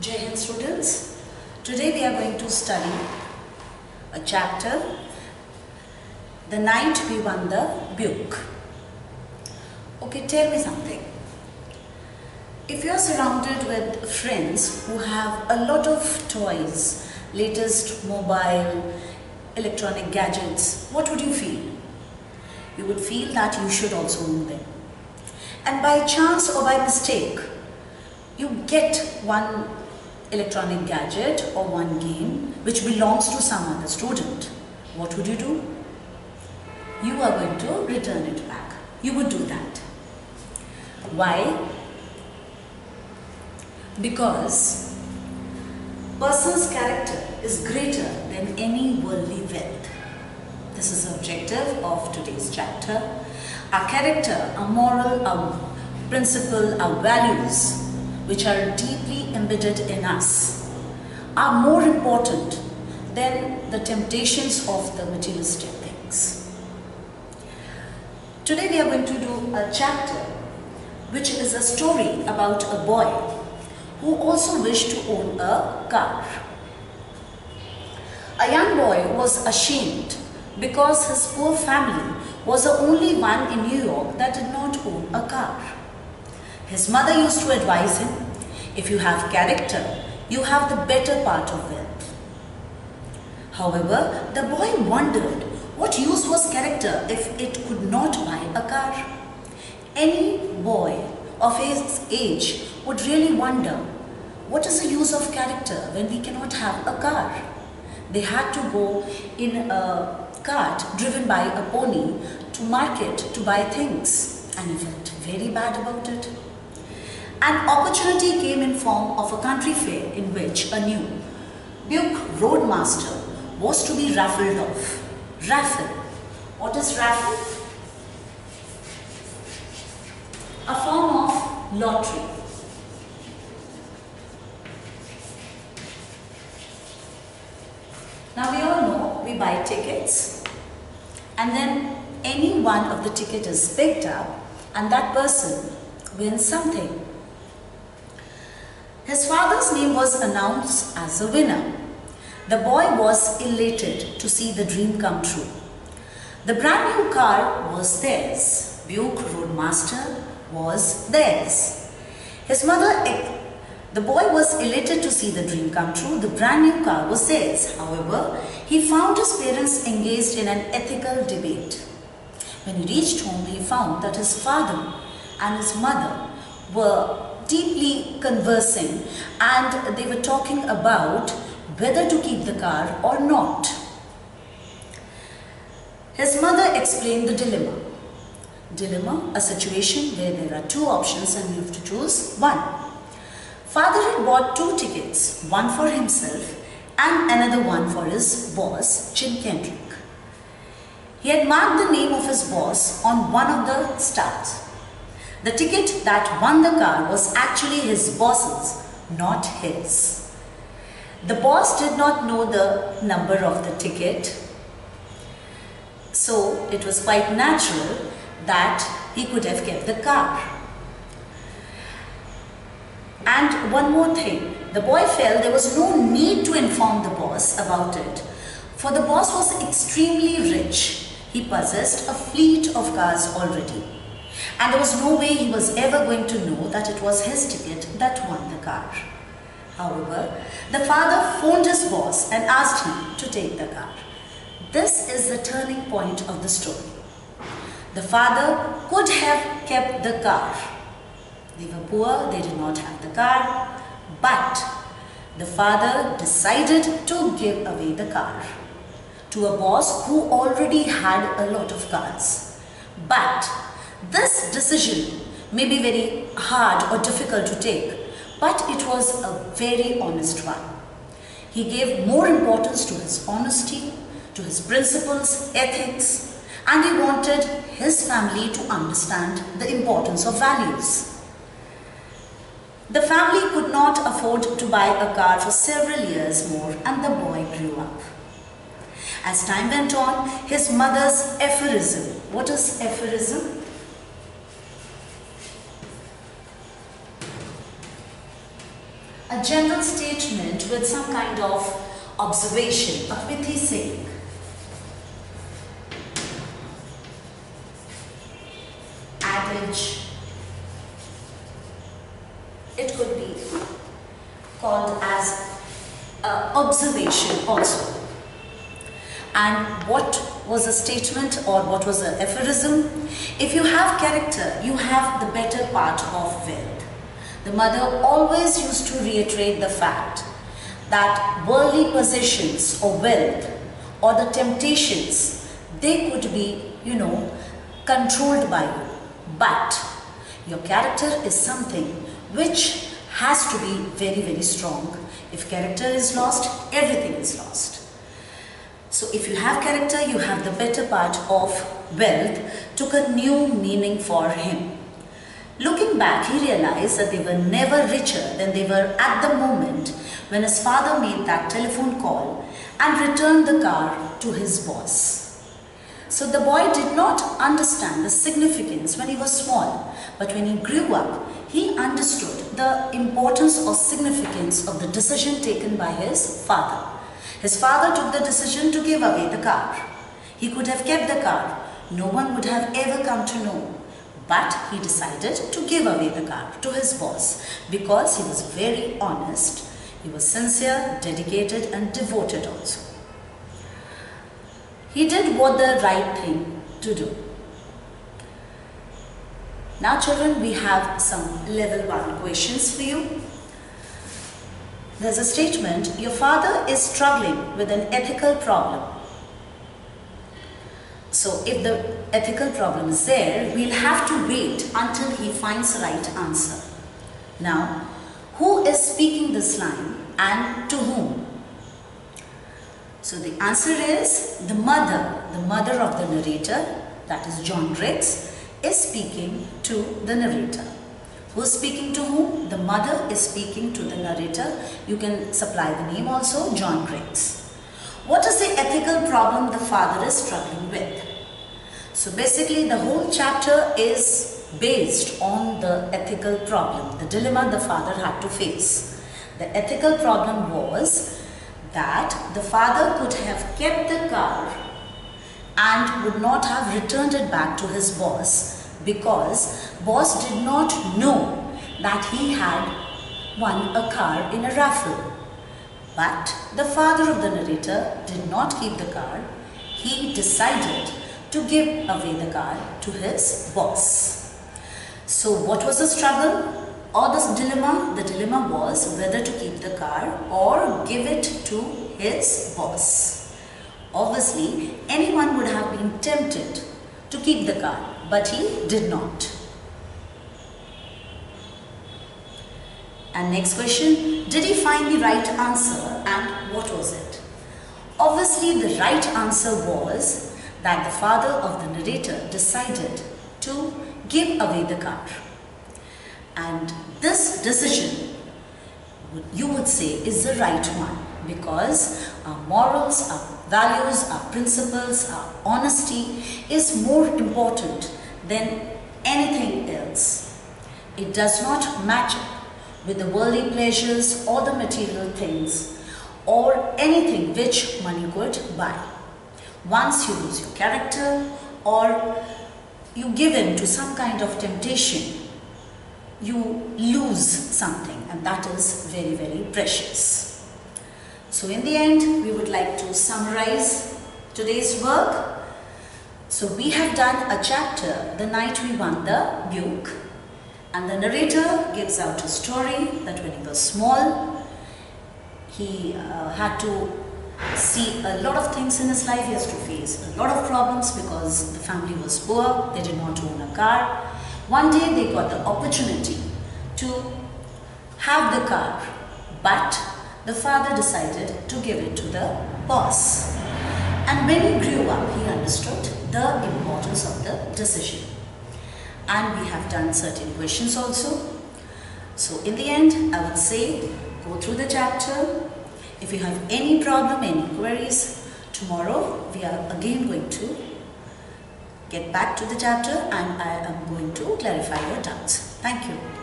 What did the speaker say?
Jai Hind students, today we are going to study a chapter, The Night We Won the Buk. Okay, tell me something. If you are surrounded with friends who have a lot of toys, latest mobile, electronic gadgets, what would you feel? You would feel that you should also own them. And by chance or by mistake, you get one electronic gadget or one game which belongs to some other student. What would you do? You are going to return it back. You would do that. Why? Because person's character is greater than any worldly wealth. This is the objective of today's chapter. Our character, our moral, our principle, our values, which are deeply embedded in us, are more important than the temptations of the materialistic things. Today we are going to do a chapter which is a story about a boy who also wished to own a car. A young boy was ashamed because his poor family was the only one in New York that did not own a car. His mother used to advise him, if you have character, you have the better part of wealth. However, the boy wondered what use was character if it could not buy a car. Any boy of his age would really wonder, what is the use of character when we cannot have a car? They had to go in a cart driven by a pony to market to buy things, and he felt very bad about it. An opportunity came in form of a country fair in which a new Buick Roadmaster was to be raffled off. Raffle. What is raffle? A form of lottery. Now we all know we buy tickets and then any one of the ticket is picked up and that person wins something. His father's name was announced as a winner. The boy was elated to see the dream come true. The brand new car was theirs. Buick Roadmaster was theirs. The boy was elated to see the dream come true. The brand new car was theirs. However, he found his parents engaged in an ethical debate. When he reached home, he found that his father and his mother were deeply conversing and they were talking about whether to keep the car or not. His mother explained the dilemma. Dilemma, a situation where there are two options and you have to choose one. Father had bought two tickets, one for himself and another one for his boss, Jim Kendrick. He had marked the name of his boss on one of the stubs. The ticket that won the car was actually his boss's, not his. The boss did not know the number of the ticket, so it was quite natural that he could have kept the car. And one more thing, the boy felt there was no need to inform the boss about it, for the boss was extremely rich. He possessed a fleet of cars already. And there was no way he was ever going to know that it was his ticket that won the car. However, the father phoned his boss and asked him to take the car. This is the turning point of the story. The father could have kept the car. They were poor, they did not have the car, but the father decided to give away the car to a boss who already had a lot of cars. But this decision may be very hard or difficult to take, but it was a very honest one. He gave more importance to his honesty, to his principles, ethics, and he wanted his family to understand the importance of values. The family could not afford to buy a car for several years more and the boy grew up. As time went on, his mother's aphorism. What is aphorism? a general statement with some kind of observation, a pithy saying. Adage. It could be called as observation also. And what was a statement or what was an aphorism? If you have character, you have the better part of wealth. The mother always used to reiterate the fact that worldly possessions or wealth or the temptations, they could be, controlled by you. But your character is something which has to be very, very strong. If character is lost, everything is lost. So if you have character, you have the better part of wealth, took a new meaning for him. Looking back, he realized that they were never richer than they were at the moment when his father made that telephone call and returned the car to his boss. So the boy did not understand the significance when he was small, but when he grew up, he understood the importance or significance of the decision taken by his father. His father took the decision to give away the car. He could have kept the car. No one would have ever come to know. But he decided to give away the car to his boss because he was very honest. He was sincere, dedicated and devoted also. He did what the right thing to do. Now children, we have some level 1 questions for you. There's a statement, your father is struggling with an ethical problem. So if the ethical problem is there, we'll have to wait until he finds the right answer. Now, who is speaking this line and to whom? So the answer is the mother of the narrator, that is John Griggs, is speaking to the narrator. Who is speaking to whom? The mother is speaking to the narrator. You can supply the name also, John Griggs. What is the ethical problem the father is struggling with? So basically the whole chapter is based on the ethical problem, the dilemma the father had to face. The ethical problem was that the father could have kept the car and would not have returned it back to his boss because boss did not know that he had won a car in a raffle. But the father of the narrator did not keep the car. He decided to give away the car to his boss. So what was the struggle or the dilemma? The dilemma was whether to keep the car or give it to his boss. Obviously, anyone would have been tempted to keep the car, but he did not. And next question, did he find the right answer and what was it? Obviously, the right answer was that the father of the narrator decided to give away the car. And this decision, you would say, is the right one because our morals, our values, our principles, our honesty is more important than anything else. It does not match up with the worldly pleasures or the material things or anything which money could buy. Once you lose your character or you give in to some kind of temptation, you lose something, and that is very, very precious. So in the end, we would like to summarize today's work. So we have done a chapter, The Night We Won the Buick. And the narrator gives out a story that when he was small, he had to see a lot of things in his life. He has to face a lot of problems because the family was poor, they did not own a car. One day they got the opportunity to have the car, but the father decided to give it to the boss. And when he grew up, he understood the importance of the decision. And we have done certain questions also. So in the end, I would say, go through the chapter. If you have any problem, any queries, tomorrow we are again going to get back to the chapter and I am going to clarify your doubts. Thank you.